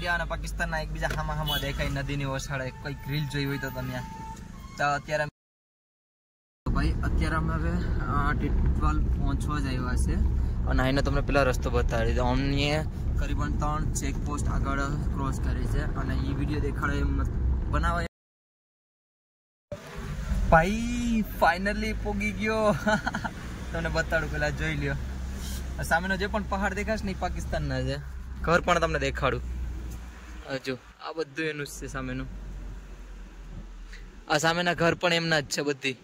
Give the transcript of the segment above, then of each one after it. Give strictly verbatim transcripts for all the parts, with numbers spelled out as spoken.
India और पाकिस्तान एक बीजा हामा हामा देखाय नदी ની ઓસાળે કોઈ ગ્રીલ જોઈ હોય તો તમે તો અત્યારે ભાઈ અત્યારે અમે હવે ટીટવાલ પહોંચવા જ આવ્યા છે અને આને તમને પેલા રસ્તો બતાવી દીધો અમને કરીબન ત્રણ ચેક પોસ્ટ આગળ ક્રોસ કરી છે અને એ વિડિયો દેખાડે એમ બનાવે ભાઈ ફાઇનલી પોગી ગયો તમને બતાડું પેલા જોઈ લ્યો સામેનો જે પણ પહાડ દેખાશ ને પાકિસ્તાનના છે ઘર પણ તમને દેખાડું જો આ બધું એનું જ છે સામેનું આ સામેના ઘર પણ એમના જ છે બધી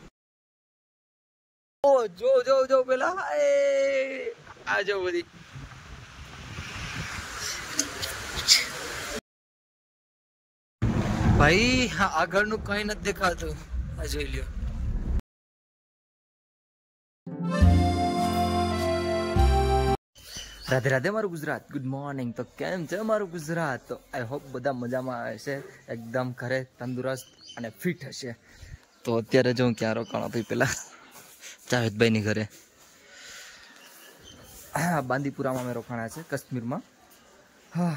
ઓ જો જો જો પેલા આ જો બધી ભાઈ આગળનું કઈ નથી દેખાતું આ જોઈ લ્યો રાધે રાધે મારું ગુજરાત ગુડ મોર્નિંગ તો કેમ છે મારું ગુજરાત તો આઈ હોપ બધા મજામાં હશે એકદમ ઘરે તંદુરસ્ત અને ફિટ હશે તો અત્યારે જો ક્યાં રોકાણો ભાઈ પેલા જાવેદભાઈની ઘરે હા બાંદીપુરામાં અમે રોકાણા છે કાશ્મીરમાં હા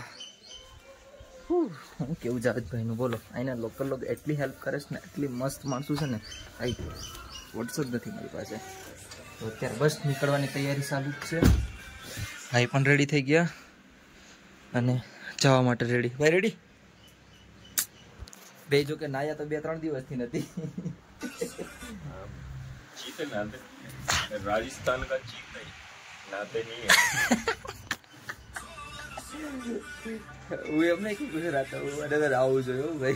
હું કેવું જાવેદભાઈનું બોલો અહીંના લોકલ લોકો એટલી હેલ્પ કરે છે ને એટલી મસ્ત માણસું છે ને ભાઈ વોટ્સઅપ નથી મારી પાસે તો અત્યારે બસ નીકળવાની તૈયારી ચાલુ જ છે ભાઈ પણ રેડી થઈ ગયા અને જવા માટે રેડી ભાઈ રેડી બે જો કે નાયા તો બે ત્રણ દિવસથી નથી चीते नाते राजस्थान का चीते नाते नहीं है वो हमने की गुजरात वो अगर आओ जो भाई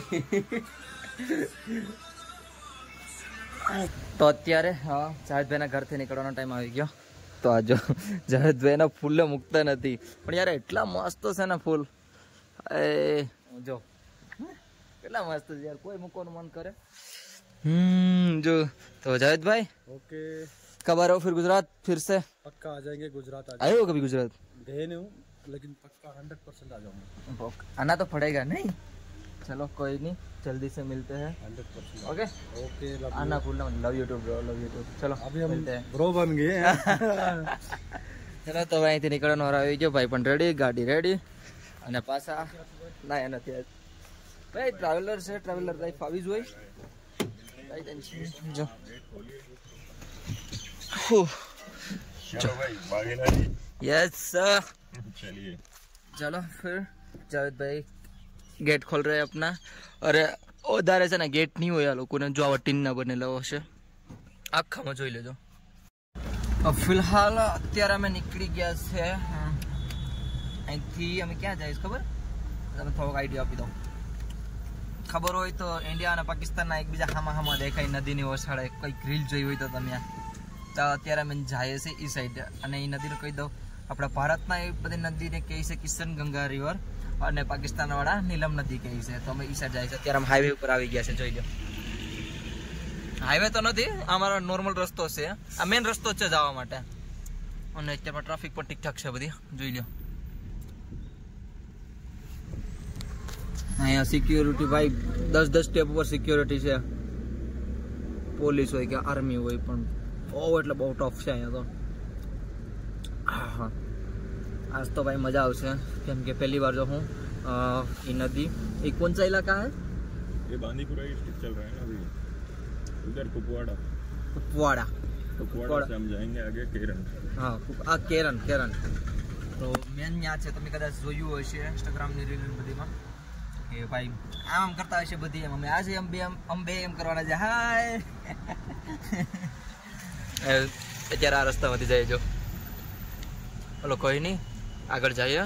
તો અત્યારે હા જાવેદભાઈના ઘરથી નીકળવાનો ટાઈમ આવી ગયો તો આ જો જાવેદભાઈના ફૂલે મૂકતા નથી પણ યાર એટલા મસ્ત છે ને ફૂલ એ જો કેટલા મસ્ત છે યાર કોઈ મૂકવાનું મન કરે हम्म जो तो जावेद भाई ओके कब आ रहे हो फिर गुजरात फिर से पक्का आ जाएंगे गुजरात आ आए हो कभी गुजरात गए नहीं हूँ लेकिन पक्का हंड्रेड परसेंट आ जाऊंगा आना तो पड़ेगा नहीं चलो कोई नहीं जल्दी से मिलते हैं हंड्रेड परसेंट ओके ओके आना भूलना love you too bro love you too चलो अभी हम मिलते हैं ब्रो बन गए हैं चलो तो અહીંથી નીકળવાનો વારો આવી ગયો ભાઈ પણ રેડી ગાડી રેડી અને પાછા ના એ નથી ભાઈ ટ્રાવેલર છે ટ્રાવેલર લાઈફ આવી જ હોય जो चलो भाई बागेला जी यस सर चलिए चलो फिर जावेद भाई गेट खोल रहे हैं अपना अरे ओधारे से ना गेट नहीं हो लोग ने जो आवा टीन ना बनेला हशे आखाમાં જોઈ લેજો ફિલહાલ અત્યારે અમે નીકળી ગયા છે અહીંથી અમે ક્યાં જઈશ ખબર તમે થોડોક આઈડિયા આપી દો ખબર હોય તો ઇન્ડિયા અને પાકિસ્તાનના એકબીજા હામા હામા દેખાય નદીની ઓસાળે કોઈ ગ્રીલ જોઈ હોય તો તમે તો અત્યારે અમે જઈએ છીએ એ સાઈડ અને એ નદીનું કહી દઉં આપણા ભારતના એ બધી નદીને કહે છે કિશન ગંગા રિવર અને પાકિસ્તાનવાળા નીલમ નદી કહે છે તો અમે એ સાઈડ જઈએ છીએ અત્યારે અમે હાઈવે ઉપર આવી ગયા છે જોઈ લો હાઈવે તો નથી અમારો નોર્મલ રસ્તો છે આ મેઇન રસ્તો છે જવા માટે અને અત્યારમાં ટ્રાફિક પણ ઠીકઠાક છે બધી જોઈ લો અહીંયા સિક્યોરિટી ભાઈ દસ દસ સ્ટેપ ઉપર સિક્યોરિટી છે પોલીસ હોય કે આર્મી હોય પણ બહુ એટલે બહુ ટફ છે અહીંયા તો હા આજ તો ભાઈ મજા આવશે કેમ કે પહેલી વાર જો હું એ નદી એ कौन सा इलाका है ये बांदीपुरा डिस्ट्रिक्ट चल रहा है ना अभी उधर कुपवाड़ा कुपवाड़ा कुपवाड़ा से हम जाएंगे आगे केरन हाँ आ केरन केरन तो मेन यहाँ છે તમે કદાચ જોયું હશે ઇન્સ્ટાગ્રામની રીલ બધીમાં કે ભાઈ આમ કરતા હશે બધી એમ અમે આજે એમ બે એમ બે એમ કરવાના છે હાય અત્યારે આ રસ્તામાંથી જઈએ જો બોલો કોઈ નહીં આગળ જઈએ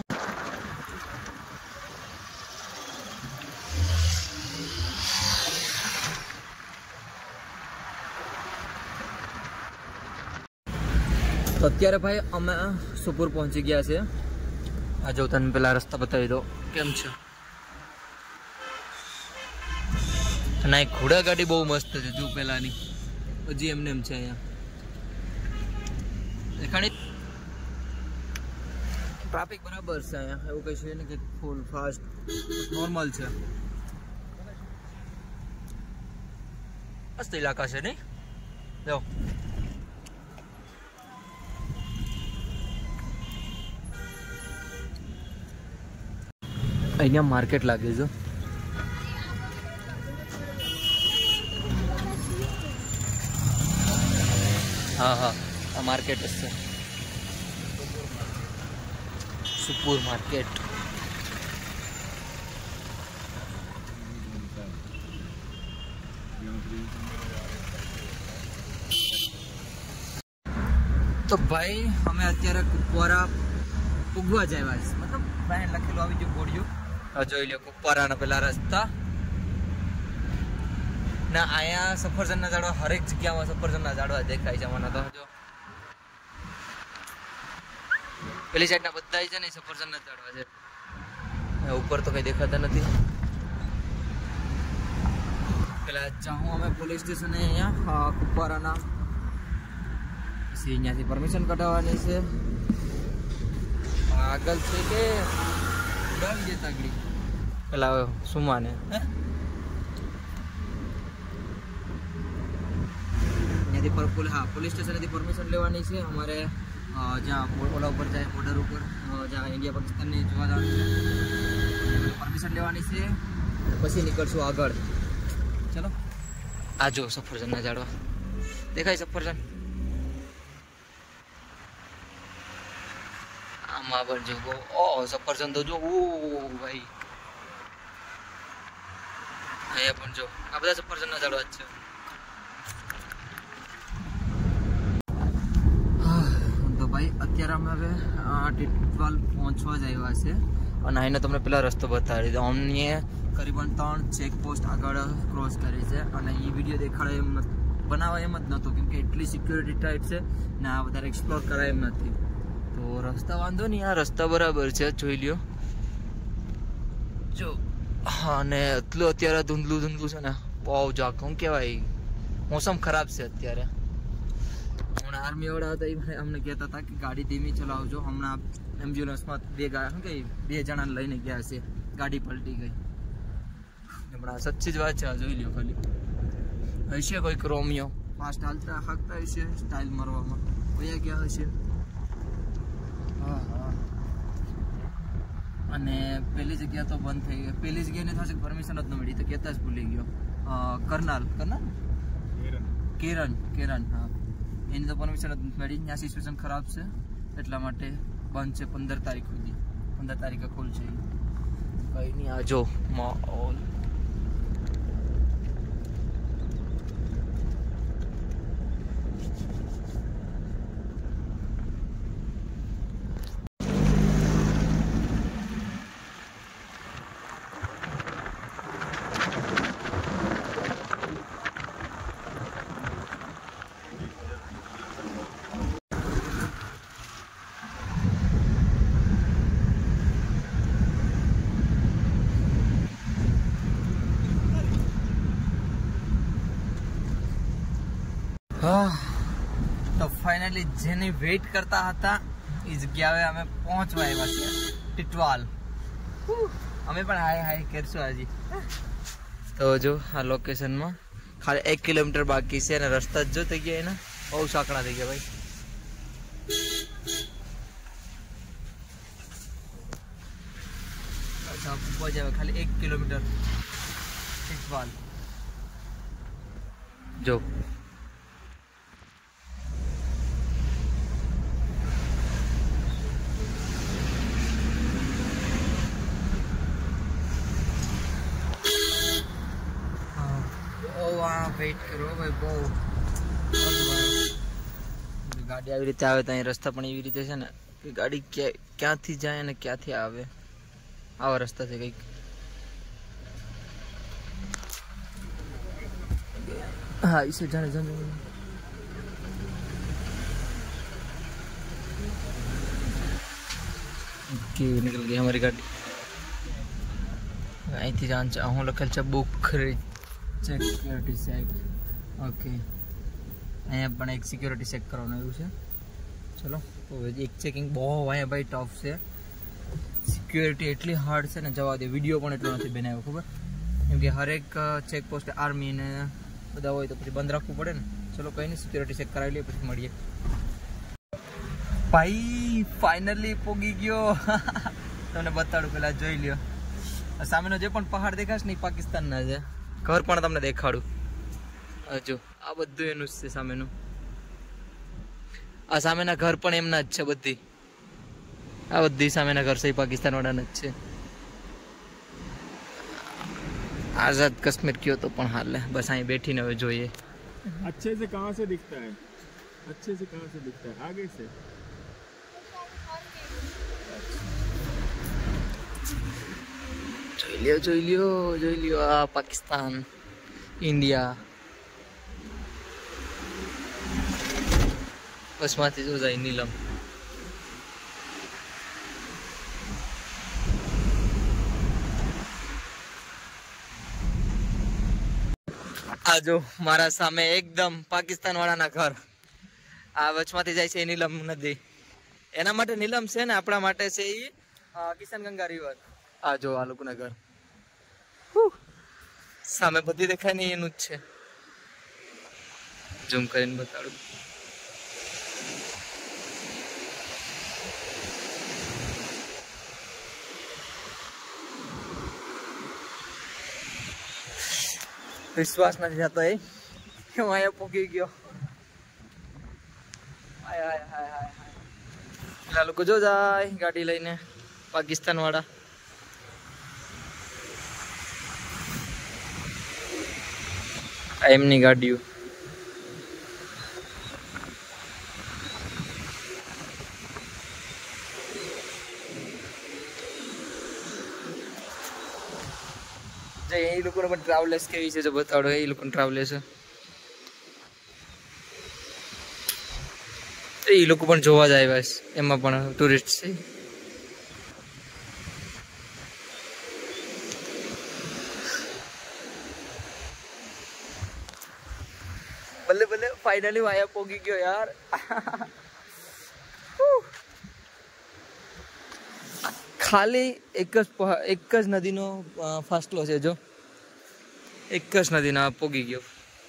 તો અત્યારે ભાઈ અમે સુપુર પહોંચી ગયા છે આ જો તને પેલા રસ્તા બતાવી દો કેમ છે ના ઘોડા ગાડી બહુ મસ્ત છે જો પેલાની હજી એમને એમ છે અહીંયા દેખાણી ટ્રાફિક બરાબર છે અહીંયા એવું કઈ છે ને કે ફૂલ ફાસ્ટ નોર્મલ છે મસ્ત ઇલાકા છે નહીં જો અહીંયા માર્કેટ લાગે છે. હા હા આ માર્કેટ જ છે, સુપુર માર્કેટ. તો ભાઈ અમે અત્યારે કુપવારા પૂગવા જ આવ્યા છે, મતલબ ભાઈ લખેલું આવી ગયું બોર્ડિયું. જોઈ લો કુપવારાના પેલા રસ્તા ના. અહીંયા સફરજનના ઝાડવા હરેક જગ્યામાં સફરજનના ઝાડવા દેખાય છે મને તો. જો પેલી સાઈડના બધા છે ને સફરજનના ઝાડવા છે, ઉપર તો કઈ દેખાતા નથી. પેલા જાઉં અમે પોલીસ સ્ટેશન અહીંયા કુપવારાના, પછી અહીંયાથી પરમિશન કઢાવવાની છે. આગળ છે કે ડર જે તગડી પેલા સુમાને અહીંયાથી હા પોલીસ સ્ટેશનેથી પરમિશન લેવાની છે અમારે. જ્યાં ઓલા ઉપર જાય બોર્ડર ઉપર, જ્યાં ઇન્ડિયા પાકિસ્તાનની જોવા જવાનું છે, પરમિશન લેવાની છે. પછી નીકળશું આગળ. ચલો આ જો સફરજનના ઝાડવા દેખાય, સફરજન આમાં પણ જો ઓ સફરજન તો જો ઓ ભાઈ અહીંયા પણ જો આ બધા સફરજનના ઝાડવા જ છે. તો ભાઈ અત્યારે અમે હવે ટીટવાલ પહોંચવા જ આવ્યા છે અને અહીંનો તમને પેલા રસ્તો બતાવી દીધો. અમને કરીબન ત્રણ ચેકપોસ્ટ આગળ ક્રોસ કરી છે અને એ વિડીયો દેખાડે એમ બનાવવા એમ જ નહોતું, કેમ કે એટલી સિક્યોરિટી ટાઈટ છે ને આ વધારે એક્સપ્લોર કરાય એમ નથી. તો રસ્તા વાંધો નહીં, આ રસ્તા બરાબર છે, જોઈ લ્યો જો. હા અને એટલું અત્યારે ધૂંધલું ધૂંધલું છે ને બહુ જો શું કહેવાય, મોસમ ખરાબ છે અત્યારે. હમણાં આર્મી વાળા હતા એ અમને કહેતા હતા કે ગાડી ધીમી ચલાવજો. હમણાં એમ્બ્યુલન્સમાં બે ગાડી શું કહે બે જણાને લઈને ગયા છે, ગાડી પલટી ગઈ. હમણાં સચ્ચી જ વાત છે, જોઈ લ્યો ખાલી. હશે કોઈક રોમિયો ફાસ્ટ હાલતા હાંકતા હશે સ્ટાઇલ મારવામાં, કયા ક્યાં હશે. હા હા અને પેલી જગ્યા તો બંધ થઈ ગઈ. પેલી જગ્યાને થશે પરમિશન જ ન મળી તો કહેતા જ ભૂલી ગયો. કરનાલ કરનાલ કેરન કેરન હા એની તો પરમિશન જ નથી મળી. ત્યાં સિચ્યુએશન ખરાબ છે એટલા માટે બંધ છે પંદર તારીખ સુધી. પંદર તારીખે ખોલશે. કંઈ નહીં આ જો માહોલ. તો ફાઇનલી જેની વેઇટ કરતા હતા એ જગ્યાએ અમે પહોંચવા આવ્યા છીએ, ટીટવાલ. અમે પણ હાય હાય કરશું હજી. તો જો આ લોકેશનમાં ખાલી એક કિલોમીટર બાકી છે અને રસ્તા જ જો થઈ ગયા એના બહુ સાંકડા થઈ ગયા ભાઈ. અચ્છા ઉપર જાવ ખાલી એક કિલોમીટર ટીટવાલ જો. વેઇટ કરો ભાઈ બહુ. ગાડી આવી રીતે આવે તો અહીં રસ્તા પણ એવી રીતે છે ને કે ગાડી ક્યાંથી જાય અને ક્યાંથી આવે, આવા રસ્તા છે કંઈક. हाँ इसे जाने जाने ओके निकल गई हमारी गाड़ी. અહીંથી જાન છે હું લખેલ છે બુક સિક્યોરિટી ચેક. ઓકે અહીંયા પણ એક સિક્યોરિટી ચેક કરવાનું આવ્યું છે. ચલો તો એક ચેકિંગ બહુ અહીંયા ભાઈ ટફ છે. સિક્યોરિટી એટલી હાર્ડ છે ને જવા દે. વિડીયો પણ એટલો નથી બનાવ્યો ખબર, કેમ કે હરેક ચેક પોસ્ટ આર્મી ને બધા હોય તો પછી બંધ રાખવું પડે ને. ચલો કંઈ નહીં, સિક્યોરિટી ચેક કરાવી લઈએ પછી મળીએ. ભાઈ ફાઇનલી પોગી ગયો. તમને બતાડું પેલા જોઈ લ્યો. સામેનો જે પણ પહાડ દેખાશ ને પાકિસ્તાનના છે. ઘર પણ તમને દેખાડું. જો આ બધું એનું જ છે સામેનું. આ સામેના ઘર પણ એમના જ છે બધી. આ બધી સામેના ઘર છે પાકિસ્તાન વાળાના જ છે. आजाद कश्मीर क्यों तो पण हाल है बस અહીં બેઠીને હવે જોઈએ. अच्छे से कहाँ से दिखता है? अच्छे से कहाँ से दिखता है? आगे से. જોઈ લ્યો જોઈ લ્યો જોઈ લ્યો આ પાકિસ્તાન ઇન્ડિયા બસમાંથી જો જાય નીલમ. આ જો મારા સામે એકદમ પાકિસ્તાન વાળાના ઘર. આ વચમાંથી જાય છે નીલમ નદી. એના માટે નીલમ છે ને આપણા માટે છે એ કિશન ગંગા રિવર. આ જો આ લોકોના ઘર સામે બધી દેખાય ને એનું જ છે. ઝૂમ કરીને બતાડું. વિશ્વાસ નથી થતો એ હું અહીંયા પૂકી ગયો. હાય હાય હાય હાય હાય. પેલા લોકો જો જાય ગાડી લઈને પાકિસ્તાન વાળા. એમની ગાડીઓ. જે એ લોકોને પણ ટ્રાવેલર્સ કેવી છે જો બતાડો. એ લોકોને ટ્રાવેલર્સ એ લોકો પણ જોવા જાય બસ. એમાં પણ ટુરિસ્ટ છે. બલ્લે બલ્લે ફાઇનલી વાયા પોગી ગયો યાર. ખાલી એક જ એક જ નદીનો ફાસલો છે જો. એક જ નદીના પોગી ગયો.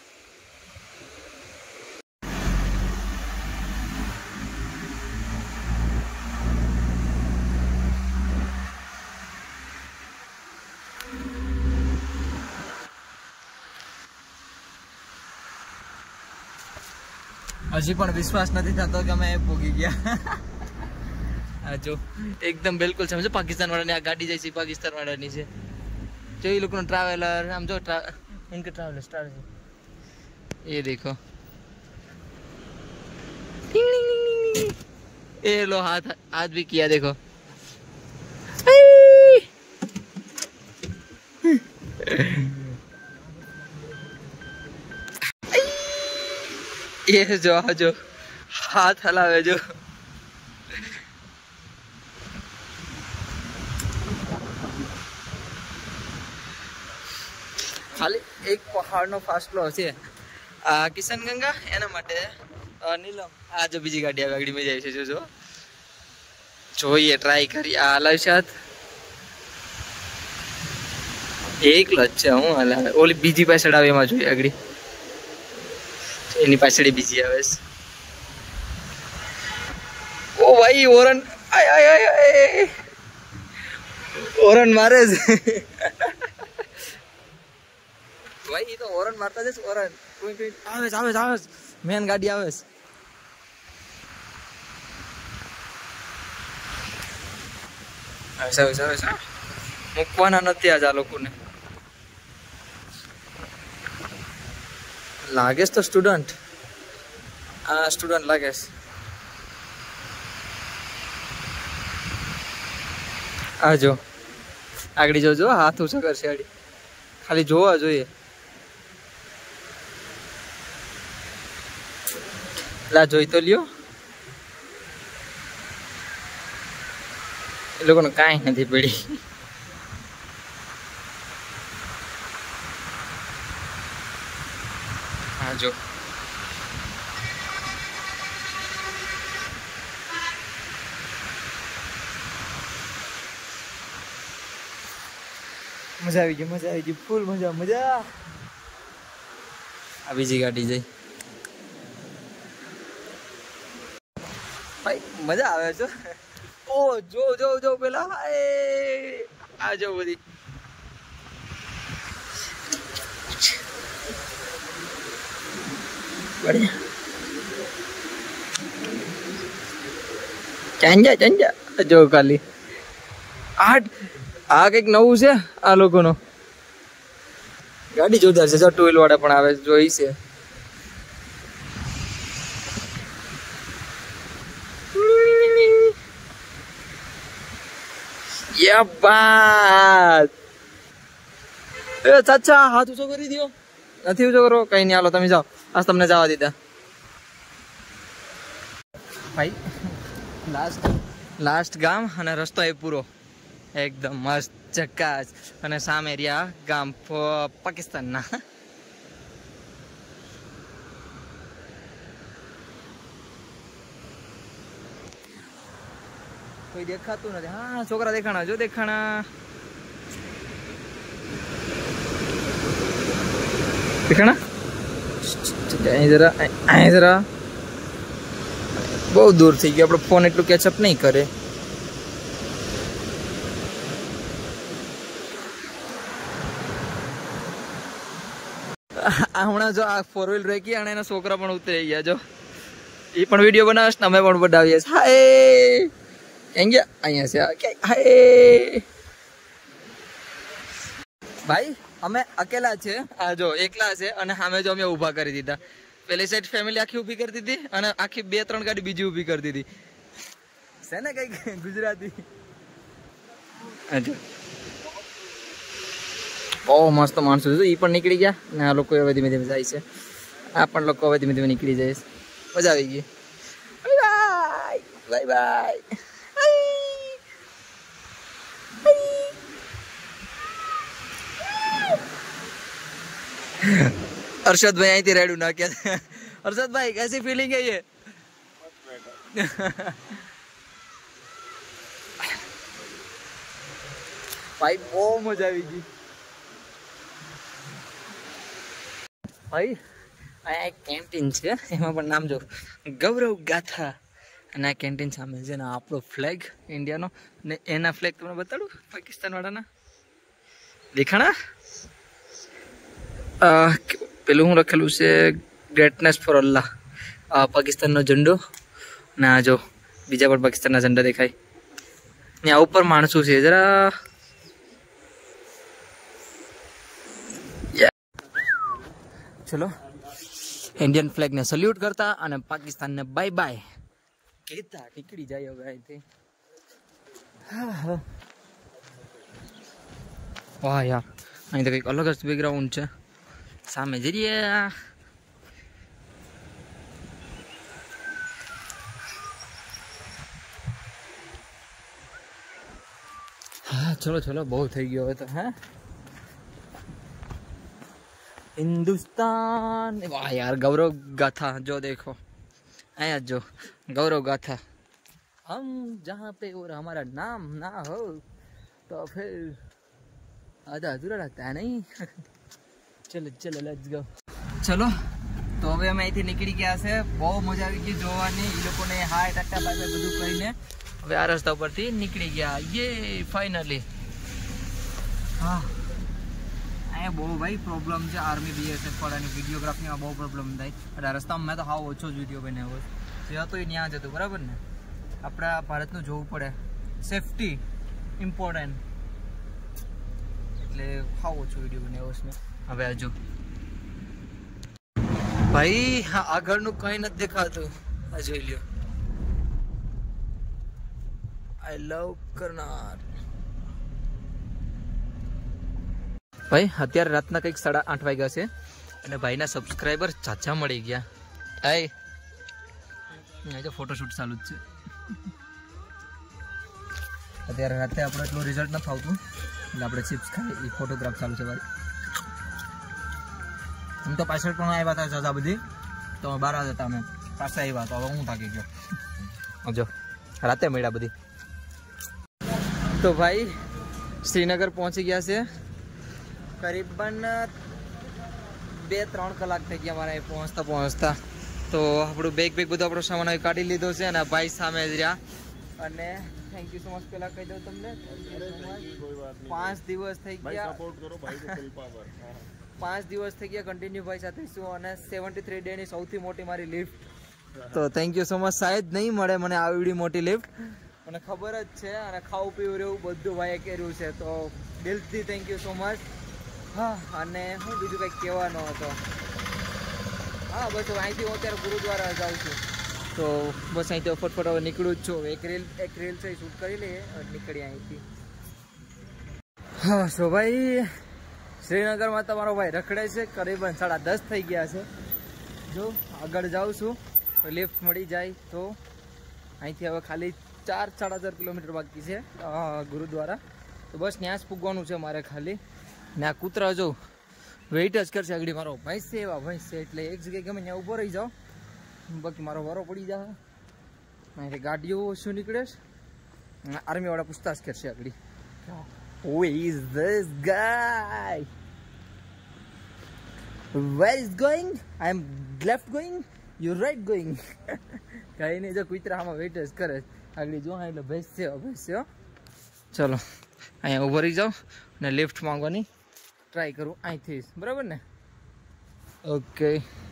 હજી પણ વિશ્વાસ નથી થતો કે અમે પોગી ગયા. આ જો એકદમ બિલકુલ સમજો પાકિસ્તાન વાળાની આ ગાડી જાય છે પાકિસ્તાન વાળાની છે. જો એ લોકોનો ટ્રાવેલર આમ જો इनके ट्रैवलर स्टार है ये देखो. ये लो हाथ हाथ भी किया देखो. ये जो जो हाथ हलावे जो ખાલી એક પહાડનો ફાસલો છે આ કિશન ગંગા એના માટે નીલમ. આ જો બીજી ગાડી આ ગાડીમાં જાય છે જો જો જોઈએ ટ્રાય કરી. આ હલાવ છે હાથ એકલો જ છે. હું હલાવે ઓલી બીજી પાછળ આવે એમાં જોઈએ આગળ એની પાછળ બીજી આવે છે. ઓ ભાઈ ઓરન આય આય આય ઓરન મારે છે ભાઈ. તો ઓરન મારતા જશે ઓરન. કોઈ કોઈ આવે આવે આવે મેન ગાડી આવે. આવે આવે આવે મૂકવાના નથી આજ આ લોકોને. લાગે તો સ્ટુડન્ટ. આ સ્ટુડન્ટ લાગે. આ જો આગળ જોજો હાથ ઊંચો કરશે આડી. ખાલી જોવા જોઈએ. લા જોઈ તો લ્યો. એ લોકોને કાંઈ નથી પડી. હા જો મજા આવી ગઈ મજા આવી ગઈ ફૂલ મજા મજા. આ બીજી ગાડી જઈ ભાઈ મજા આવે છે. ઓ જો જો જો પેલા આ જો બધી बढ़िया ચાંજા ચાંજા જો ખાલી આઠ આ કંઈક નવું છે આ લોકોનો ગાડી જોરદાર છે જો ટુ વ્હીલ વાળા પણ આવે જોઈ છે યા બાત એ ચાચા હાથ ઊંચો કરી દો નથી ઊંચો કરો કઈ નહીં હાલો તમે જાઓ આજ તમને જવા દીધા ભાઈ લાસ્ટ લાસ્ટ ગામ અને રસ્તો એ પૂરો એકદમ મસ્ત ઝકાસ અને સામે રહ્યા ગામ પાકિસ્તાનના કોઈ દેખાતું નથી હા છોકરા દેખાણા જો દેખાણા દેખાણા અહીં જરા અહીં જરા બહુ દૂર થઈ ગયો આપણો ફોન એટલું કેચઅપ નહીં કરે હમણાં જો આ ફોર વ્હીલ રેકી અને એના છોકરા પણ ઉતરી ગયા જો એ પણ વિડીયો બનાવે ને અમે પણ બનાવીએ હાય ક્યાં ગયા અહીંયા છે હાય ભાઈ અમે અકેલા છે આ જો એકલા છે અને સામે જો અમે ઊભા કરી દીધા પેલી સાઈડ ફેમિલી આખી ઊભી કરી દીધી અને આખી બે ત્રણ ગાડી બીજી ઊભી કરી દીધી છે ને કઈક ગુજરાતી બહુ મસ્ત માણસો છે એ પણ નીકળી ગયા ને આ લોકો હવે ધીમે ધીમે જાય છે આ પણ લોકો હવે ધીમે ધીમે નીકળી જાય છે મજા આવી ગઈ બાય બાય अरशद भाई आई थी रेड ना क्या अरशद भाई कैसी फीलिंग है ये भाई बहुत मजा આવી ગઈ ભાઈ આ એક કેન્ટીન છે એમાં પણ નામ જો ગૌરવ ગાથા અને આ કેન્ટીન સામે છે ને આપણો ફ્લેગ ઇન્ડિયાનો ને એના ફ્લેગ તમને બતાડું પાકિસ્તાન વાળાના દેખાણા પેલું હું લખેલું છે ગ્રેટનેસ ફોર અલ્લાહ પાકિસ્તાનનો ઝંડો ને આ જો બીજા પણ પાકિસ્તાનના ઝંડા દેખાય ત્યાં ઉપર માણસો છે જરા ચલો ઇન્ડિયન ફ્લેગને સલ્યુટ કરતા અને પાકિસ્તાનને બાય બાય કહેતા નીકળી જાય હવે અહીંથી વાહ યાર અહીં તો કંઈક અલગ જ બેકગ્રાઉન્ડ છે સામે જઈએ હા ચલો ચલો બહુ થઈ ગયો હવે તો હા हिंदुस्तान वाह यार गौरव गाथा जो देखो आया जो गौरव गाथा हम जहाँ पे और हमारा नाम ना हो तो फिर आधा अधूरा लगता है नहीं चलो चलो लेट्स गो चलो तो હવે અમે અહીંથી નીકળી ગયા છે બહુ મજા આવી ગઈ જોવાની એ લોકોને હાય ટાટા બાય બાય બધું કહીને હવે આ રસ્તા પરથી નીકળી ગયા યે ફાઇનલી હા અહીંયા બહુ ભાઈ પ્રોબ્લેમ છે આર્મી બીએસએફ વાળાની વિડીયોગ્રાફીમાં બહુ પ્રોબ્લેમ થાય એટલે રસ્તામાં મેં તો હાવ ઓછો જ વિડીયો બનાવ્યો જે હતો એ ત્યાં જ હતું બરાબર ને આપણા ભારતનું જોવું પડે સેફટી ઇમ્પોર્ટન્ટ એટલે હાવ ઓછો વિડીયો બનાવ્યો છે હવે આ જો ભાઈ આગળનું કંઈ નથી દેખાતું આ જોઈ લ્યો આઈ લવ કરનાર ભાઈ અત્યારે રાતના કંઈક સાડા આઠ વાગ્યા છે અને ભાઈના સબસ્ક્રાઈબર ચાચા મળી ગયા આય જો ફોટોશૂટ ચાલુ જ છે અત્યારે રાતે આપણે એટલું રિઝલ્ટ નથી આવતું એટલે આપણે ચિપ્સ ખાઈ એ ફોટોગ્રાફ ચાલુ છે ભાઈ હું તો પાછળ પણ આવ્યા હતા ચાચા બધી તો બહાર જ હતા અમે પાછા આવ્યા તો હવે હું થાકી ગયો જો રાતે મળ્યા બધી તો ભાઈ શ્રીનગર પહોંચી ગયા છે કરીબન બે ત્રણ કલાક થઈ ગયા મારે પહોંચતા પહોંચતા તો આપણું બેગ બેગ બધું આપણો સામાન કાઢી લીધો છે અને ભાઈ સામે જ રહ્યા અને થેન્ક યુ સો મચ પેલા કહી દઉં તમને પાંચ દિવસ થઈ ગયા પાંચ દિવસ થઈ ગયા કન્ટિન્યુ ભાઈ સાથે છું અને સેવન્ટી થ્રી ડેની સૌથી મોટી મારી લિફ્ટ. તો થેન્ક યુ સો મચ. શાયદ નહીં મળે મને આવડી મોટી લિફ્ટ, મને ખબર જ છે. અને ખાવું પીવું રહેવું બધું ભાઈએ કર્યું છે, તો દિલથી થેન્ક યુ સો મચ. હા, અને હું બીજું કંઈક કહેવાનો હતો. હા બસ અહીંથી હું અત્યારે ગુરુદ્વારા જાઉં છું, તો બસ અહીંથી ફટફટ હવે નીકળું જ છું. એક રીલ એક રીલ છે શૂટ કરી લઈએ, નીકળીએ અહીંથી. હા સો ભાઈ, શ્રીનગરમાં તમારો ભાઈ રખડે છે. કરીબન સાડા દસ થઈ ગયા છે. જો આગળ જાઉં છું, લિફ્ટ મળી જાય તો અહીંથી હવે ખાલી ચાર સાડા ચાર કિલોમીટર બાકી છે ગુરુદ્વારા. તો બસ ત્યાં જ પૂગવાનું છે મારે ખાલી. ને આ કૂતરા જો વેઇટ જ કરશે. આગળ મારો ભેંસ છે, એવા ભેંસ છે એટલે એક જગ્યાએ ગમે ત્યાં ઊભો રહી જાઓ, બાકી મારો વારો પડી જાય. અહીંથી ગાડીઓ શું નીકળે છે, આર્મીવાળા પૂછતાછ કરશે આગળ, who is this guy, where is going, I am left going, you right going. કઈ નહીં, જો કૂતરા આમાં વેઇટ જ કરે આગળ. જો હા એટલે ભેંસ છે, ભેંસ છે. ચલો અહીંયા ઊભો રહી જાઓ ને લિફ્ટ માંગવાની ટ્રાય કરું અહીંથી, બરાબર ને? ઓકે.